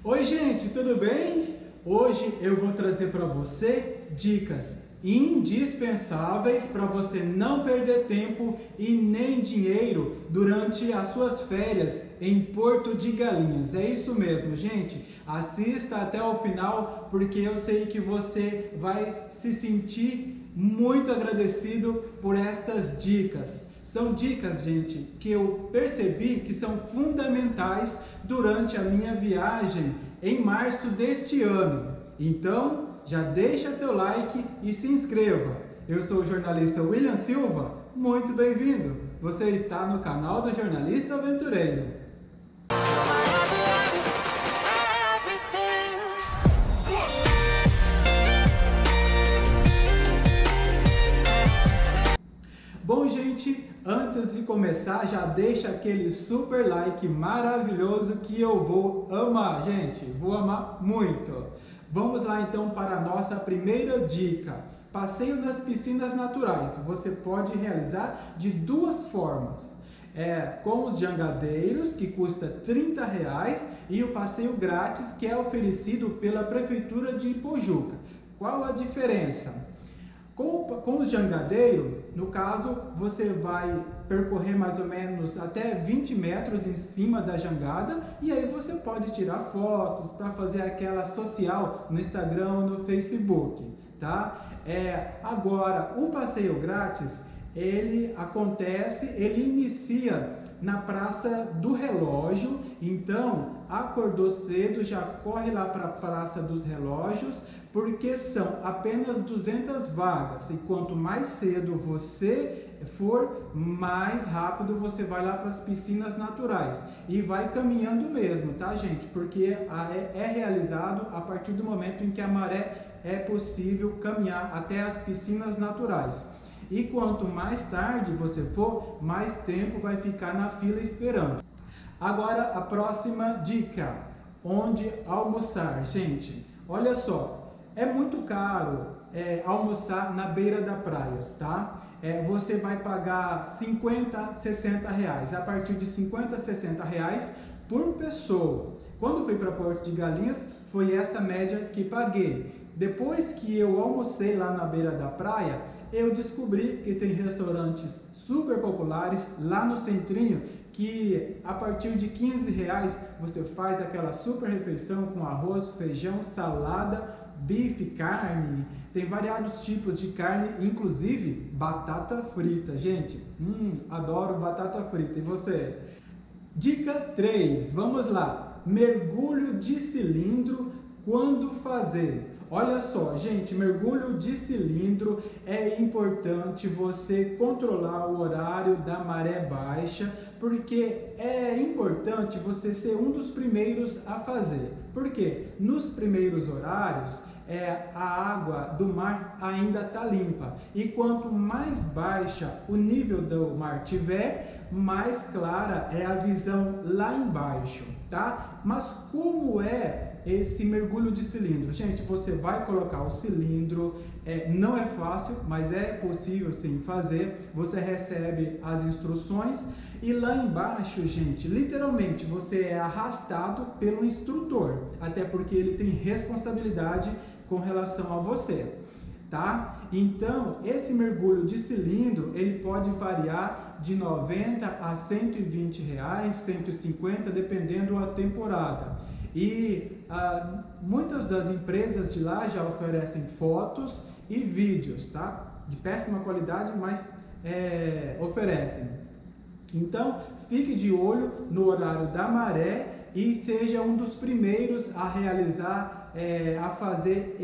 Oi gente, tudo bem? Hoje eu vou trazer para você dicas indispensáveis para você não perder tempo e nem dinheiro durante as suas férias em Porto de Galinhas. É isso mesmo, gente. Assista até o final porque eu sei que você vai se sentir muito agradecido por estas dicas. São dicas, gente, que eu percebi que são fundamentais durante a minha viagem em março deste ano. Então, já deixa seu like e se inscreva. Eu sou o jornalista William Silva, muito bem-vindo. Você está no canal do Jornalista Aventureiro. Bom, gente, antes de começar, já deixa aquele super like maravilhoso que eu vou amar, gente. Vou amar muito. Vamos lá então para a nossa primeira dica. Passeio nas piscinas naturais. Você pode realizar de duas formas. Com os jangadeiros, que custa R$30, e o passeio grátis, que é oferecido pela Prefeitura de Ipojuca. Qual a diferença? Com os jangadeiros, no caso, você vai percorrer mais ou menos até 20 metros em cima da jangada e aí você pode tirar fotos para fazer aquela social no Instagram ou no Facebook, tá? Agora, o passeio grátis, ele inicia na Praça do Relógio. Então, acordou cedo, já corre lá para a Praça dos Relógios, porque são apenas 200 vagas, e quanto mais cedo você for, mais rápido você vai lá para as piscinas naturais, e vai caminhando mesmo, tá, gente? Porque é realizado a partir do momento em que a maré é possível caminhar até as piscinas naturais. E quanto mais tarde você for, mais tempo vai ficar na fila esperando. Agora a próxima dica, onde almoçar. Gente, olha só, é muito caro almoçar na beira da praia, tá? Você vai pagar 50, 60 reais, a partir de 50, 60 reais por pessoa. Quando fui para Porto de Galinhas, foi essa média que paguei. Depois que eu almocei lá na beira da praia, eu descobri que tem restaurantes super populares lá no centrinho, que a partir de 15 reais você faz aquela super refeição com arroz, feijão, salada, bife, carne. Tem variados tipos de carne, inclusive batata frita. Gente, adoro batata frita. E você? Dica 3, vamos lá. Mergulho de cilindro, quando fazer? Olha só, gente, mergulho de cilindro, é importante você controlar o horário da maré baixa, porque é importante você ser um dos primeiros a fazer. Porque nos primeiros horários, a água do mar ainda está limpa, e quanto mais baixa o nível do mar tiver, mais clara é a visão lá embaixo, tá? Mas como é esse mergulho de cilindro? Gente, você vai colocar o cilindro, não é fácil, mas é possível sim fazer. Você recebe as instruções e lá embaixo, gente, literalmente você é arrastado pelo instrutor, até porque ele tem responsabilidade com relação a você, tá? Então, esse mergulho de cilindro, ele pode variar de 90 a 120 reais, 150, dependendo da temporada. E muitas das empresas de lá já oferecem fotos e vídeos, tá? De péssima qualidade, mas oferecem. Então, fique de olho no horário da maré e seja um dos primeiros a realizar, a fazer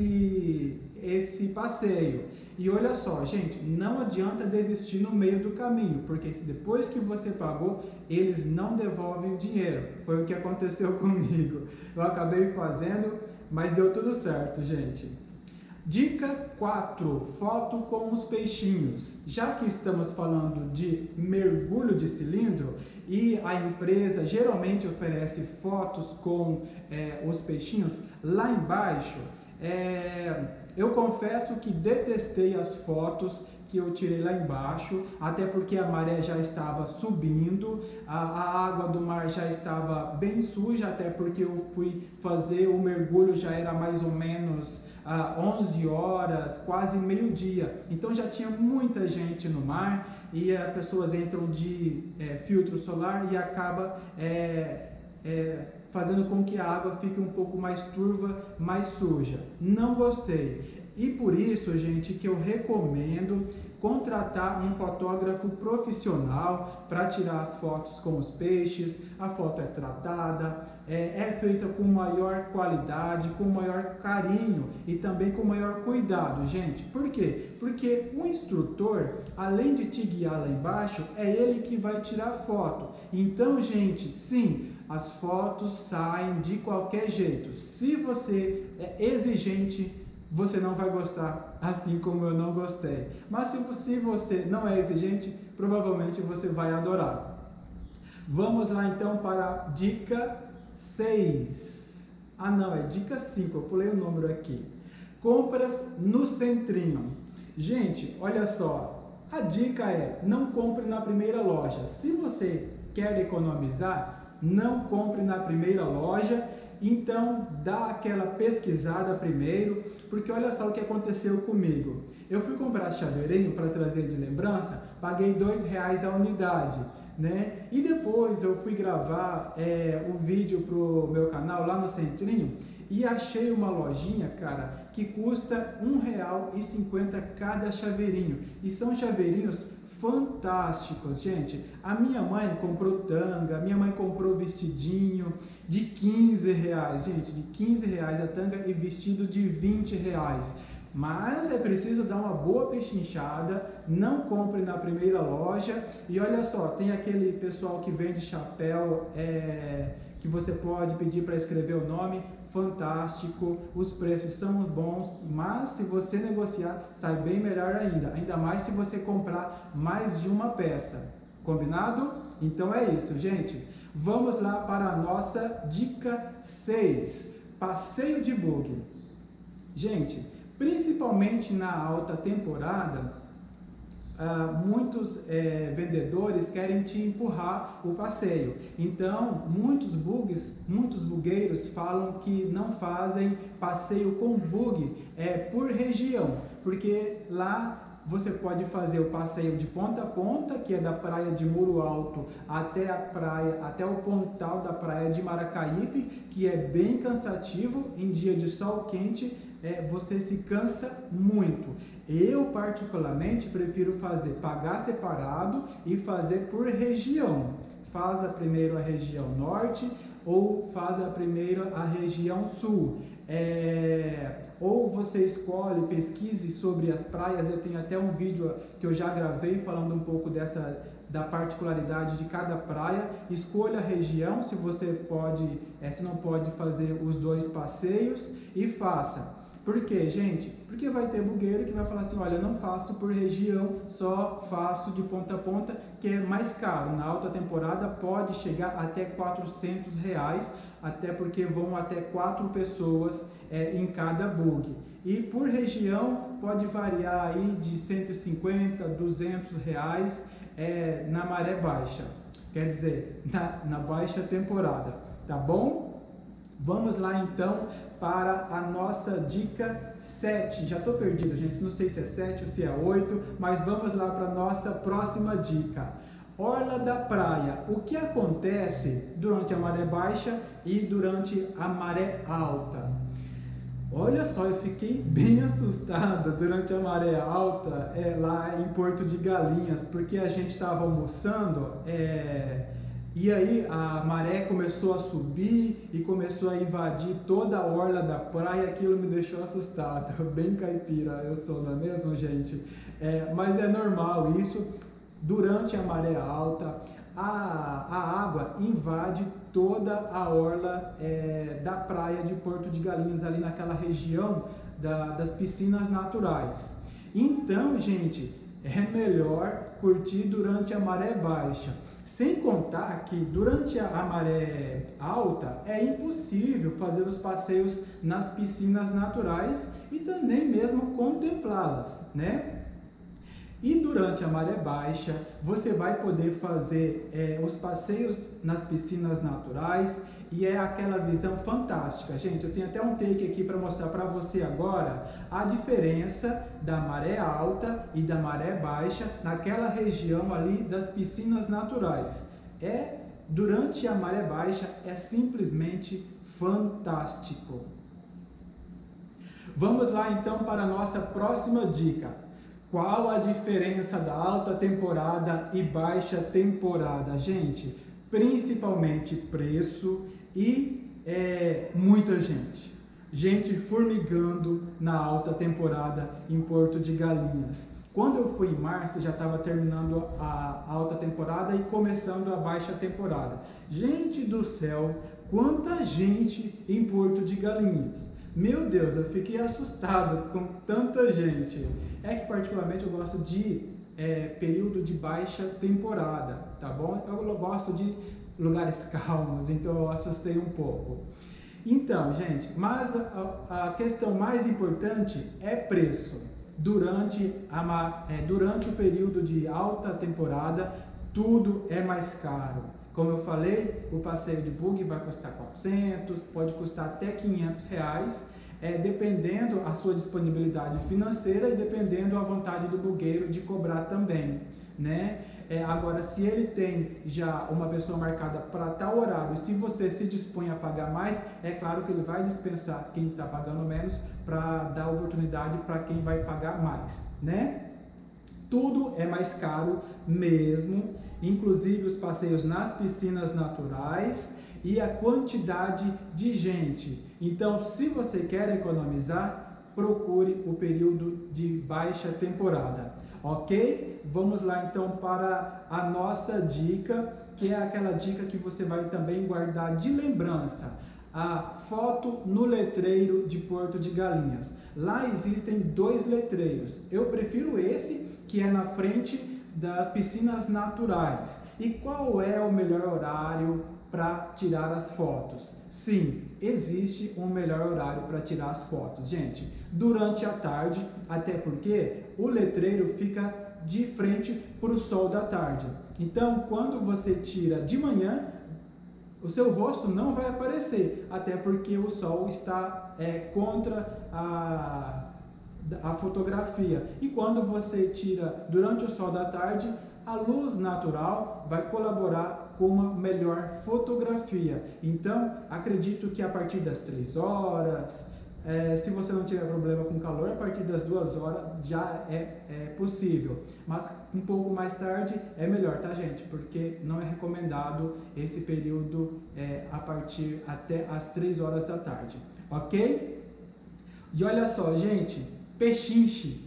esse passeio. E olha só, gente, não adianta desistir no meio do caminho, porque se depois que você pagou, eles não devolvem o dinheiro. Foi o que aconteceu comigo. Eu acabei fazendo, mas deu tudo certo, gente. Dica 4, foto com os peixinhos. Já que estamos falando de mergulho de cilindro e a empresa geralmente oferece fotos com os peixinhos lá embaixo, eu confesso que detestei as fotos que eu tirei lá embaixo, até porque a maré já estava subindo, a água do mar já estava bem suja, até porque eu fui fazer o mergulho, já era mais ou menos 11 horas, quase meio-dia, então já tinha muita gente no mar e as pessoas entram de filtro solar e acaba fazendo com que a água fique um pouco mais turva, mais suja. Não gostei. E por isso, gente, que eu recomendo contratar um fotógrafo profissional para tirar as fotos com os peixes. A foto é tratada, é feita com maior qualidade, com maior carinho e também com maior cuidado, gente. Por quê? Porque o instrutor, além de te guiar lá embaixo, é ele que vai tirar foto. Então, gente, sim, as fotos saem de qualquer jeito. Se você é exigente, você não vai gostar, assim como eu não gostei. Mas se você não é exigente, provavelmente você vai adorar. Vamos lá então para a dica 6. Ah não, é dica 5, eu pulei o número aqui. Compras no centrinho. Gente, olha só, a dica é: não compre na primeira loja. Se você quer economizar, não compre na primeira loja. Então, dá aquela pesquisada primeiro, porque olha só o que aconteceu comigo. Eu fui comprar chaveirinho para trazer de lembrança, paguei R$2 a unidade, né? E depois eu fui gravar o vídeo pro meu canal lá no centrinho e achei uma lojinha, cara, que custa R$1,50 cada chaveirinho. E são chaveirinhos fantásticos, gente. A minha mãe comprou tanga, a minha mãe comprou vestidinho de R$15, gente, de R$15 a tanga e vestido de R$20. Mas é preciso dar uma boa pechinchada, não compre na primeira loja. E olha só, tem aquele pessoal que vende chapéu, que você pode pedir para escrever o nome, fantástico, os preços são bons, mas se você negociar, sai bem melhor ainda mais se você comprar mais de uma peça, combinado? Então é isso, gente. Vamos lá para a nossa dica 6, passeio de buggy. Gente, principalmente na alta temporada, muitos vendedores querem te empurrar o passeio. Então, muitos bugueiros falam que não fazem passeio com buggy por região, porque lá você pode fazer o passeio de ponta a ponta, que é da praia de Muro Alto até o pontal da praia de Maracaípe, que é bem cansativo. Em dia de sol quente, você se cansa muito. Eu particularmente prefiro pagar separado e fazer por região. Faça primeiro a região norte ou faça primeiro a região sul. Ou você escolhe, pesquise sobre as praias. Eu tenho até um vídeo que eu já gravei falando um pouco da particularidade de cada praia. Escolha a região, se não pode fazer os dois passeios, e faça. Por quê, gente? Porque vai ter bugueiro que vai falar assim: olha, não faço por região, só faço de ponta a ponta, que é mais caro. Na alta temporada pode chegar até R$400, até porque vão até 4 pessoas em cada bug. E por região pode variar aí de R$150, R$200 na maré baixa, quer dizer, na baixa temporada, tá bom? Vamos lá então para a nossa dica 7. Já estou perdido, gente, não sei se é 7 ou se é 8, mas vamos lá para a nossa próxima dica. Orla da praia. O que acontece durante a maré baixa e durante a maré alta? Olha só, eu fiquei bem assustado durante a maré alta lá em Porto de Galinhas, porque a gente estava almoçando e aí a maré começou a subir e começou a invadir toda a orla da praia. Aquilo me deixou assustado, bem caipira eu sou, não é mesmo, gente? Mas é normal isso. Durante a maré alta, a água invade toda a orla da praia de Porto de Galinhas, ali naquela região das piscinas naturais. Então, gente, é melhor curtir durante a maré baixa. Sem contar que durante a maré alta é impossível fazer os passeios nas piscinas naturais e também mesmo contemplá-las, né? E durante a maré baixa, você vai poder fazer os passeios nas piscinas naturais e é aquela visão fantástica. Gente, eu tenho até um take aqui para mostrar para você agora a diferença da maré alta e da maré baixa naquela região ali das piscinas naturais. Durante a maré baixa é simplesmente fantástico. Vamos lá então para a nossa próxima dica. Qual a diferença da alta temporada e baixa temporada? Gente, principalmente preço e muita gente. Gente formigando na alta temporada em Porto de Galinhas. Quando eu fui em março, já estava terminando a alta temporada e começando a baixa temporada. Gente do céu, quanta gente em Porto de Galinhas! Meu Deus, eu fiquei assustado com tanta gente. É que particularmente eu gosto de período de baixa temporada, tá bom? Eu gosto de lugares calmos, então eu assustei um pouco. Então, gente, mas a questão mais importante é preço. Durante o período de alta temporada, tudo é mais caro. Como eu falei, o passeio de buggy vai custar 400, pode custar até 500 reais, dependendo a sua disponibilidade financeira e dependendo a vontade do bugueiro de cobrar também, né? Agora, se ele tem já uma pessoa marcada para tal horário, se você se dispõe a pagar mais, é claro que ele vai dispensar quem está pagando menos para dar oportunidade para quem vai pagar mais, né? Tudo é mais caro mesmo, inclusive os passeios nas piscinas naturais e a quantidade de gente. Então, se você quer economizar, procure o período de baixa temporada, ok? Vamos lá então para a nossa dica, que é aquela dica que você vai também guardar de lembrança. A foto no letreiro de Porto de Galinhas. Lá existem 2 letreiros. Eu prefiro esse, que é na frente das piscinas naturais. E qual é o melhor horário para tirar as fotos? Sim, existe um melhor horário para tirar as fotos, gente. Durante a tarde, até porque o letreiro fica de frente para o sol da tarde. Então, quando você tira de manhã, o seu rosto não vai aparecer, até porque o sol está contra a fotografia. E quando você tira durante o sol da tarde, a luz natural vai colaborar com uma melhor fotografia. Então, acredito que a partir das 3 horas, se você não tiver problema com calor, a partir das 2 horas já é possível. Mas um pouco mais tarde é melhor, tá, gente? Porque não é recomendado esse período a partir até as 3 horas da tarde, ok? E olha só, gente, pechinche.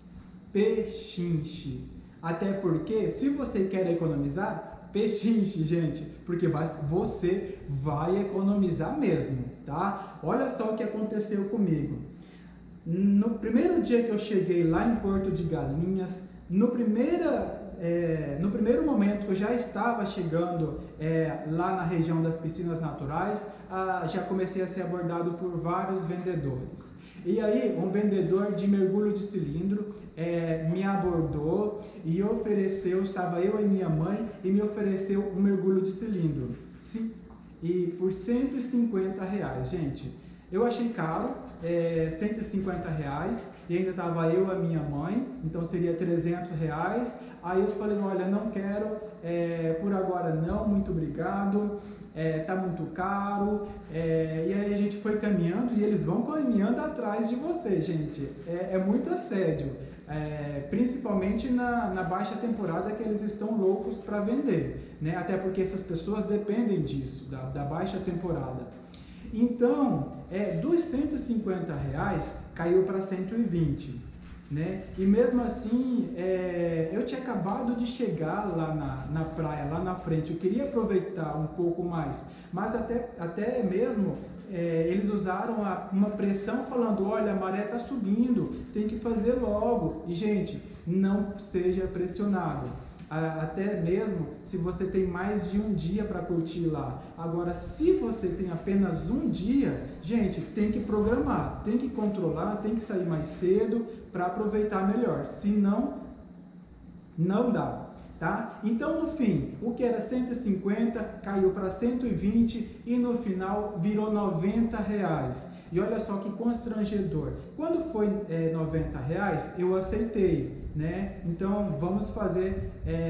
Até porque, se você quer economizar, pechinche, gente, porque você vai economizar mesmo, tá? Olha só o que aconteceu comigo. No primeiro dia que eu cheguei lá em Porto de Galinhas, no primeiro momento que eu já estava chegando lá na região das piscinas naturais, já comecei a ser abordado por vários vendedores. E aí, um vendedor de mergulho de cilindro me abordou e ofereceu, estava eu e minha mãe, e me ofereceu um mergulho de cilindro. Sim, e por R$150, gente. Eu achei caro, R$150, e ainda estava eu e a minha mãe, então seria R$300. Aí eu falei, olha, não quero, por agora não, muito obrigado, tá muito caro. E aí a gente foi caminhando e eles vão caminhando atrás de você, gente. É muito assédio, principalmente na baixa temporada, que eles estão loucos para vender, né? Até porque essas pessoas dependem disso, da baixa temporada. Então, dos R$150 caiu para 120, né? E mesmo assim, eu tinha acabado de chegar lá na praia, lá na frente, eu queria aproveitar um pouco mais, mas até mesmo eles usaram uma pressão falando, olha, a maré está subindo, tem que fazer logo. E gente, não seja pressionado. Até mesmo se você tem mais de um dia para curtir lá. Agora, se você tem apenas um dia, gente, tem que programar, tem que controlar, tem que sair mais cedo para aproveitar melhor. Senão, Não dá, tá? Então, no fim, o que era 150 caiu para 120 e no final virou R$90. E olha só que constrangedor. Quando foi R$90, eu aceitei, né? Então, vamos fazer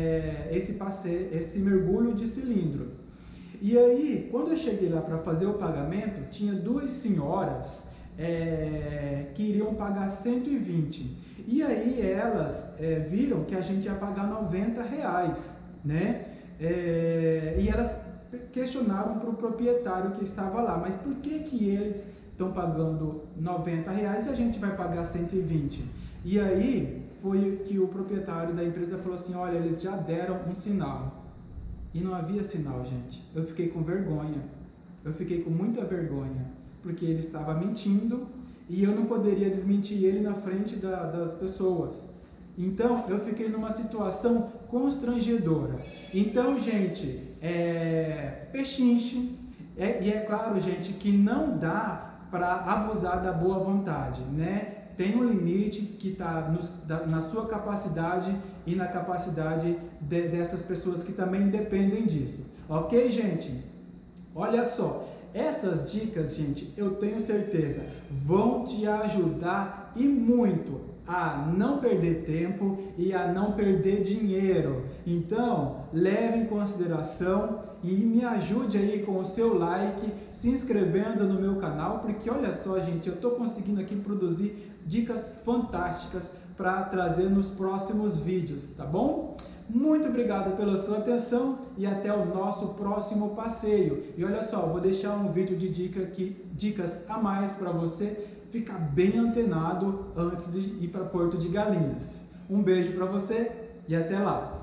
esse mergulho de cilindro. E aí, quando eu cheguei lá para fazer o pagamento, tinha duas senhoras que iriam pagar 120. E aí elas viram que a gente ia pagar R$90, né? E elas questionaram para o proprietário que estava lá, mas por que eles estão pagando R$90 e a gente vai pagar 120? E aí foi que o proprietário da empresa falou assim, olha, eles já deram um sinal. E não havia sinal, gente. Eu fiquei com vergonha. Eu fiquei com muita vergonha, porque ele estava mentindo e eu não poderia desmentir ele na frente das pessoas. Então, eu fiquei numa situação constrangedora. Então, gente, pechinche. E é claro, gente, que não dá para abusar da boa vontade, né? Tem um limite que está na sua capacidade e na capacidade dessas pessoas que também dependem disso. Ok, gente? Olha só, essas dicas, gente, eu tenho certeza, vão te ajudar e muito a não perder tempo e a não perder dinheiro. Então, leve em consideração e me ajude aí com o seu like, se inscrevendo no meu canal, porque olha só, gente, eu estou conseguindo aqui produzir dicas fantásticas para trazer nos próximos vídeos, tá bom? Muito obrigado pela sua atenção e até o nosso próximo passeio. E olha só, vou deixar um vídeo de dicas a mais para você ficar bem antenado antes de ir para Porto de Galinhas. Um beijo para você e até lá!